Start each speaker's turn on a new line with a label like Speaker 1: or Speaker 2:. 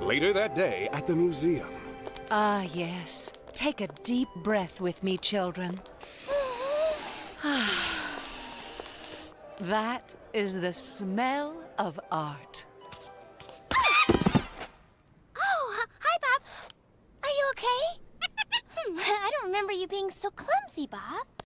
Speaker 1: Later that day at the museum.
Speaker 2: Ah, yes. Take a deep breath with me, children. That is the smell of art.
Speaker 3: Oh, hi, Bob. Are you okay? I don't remember you being so clumsy, Bob.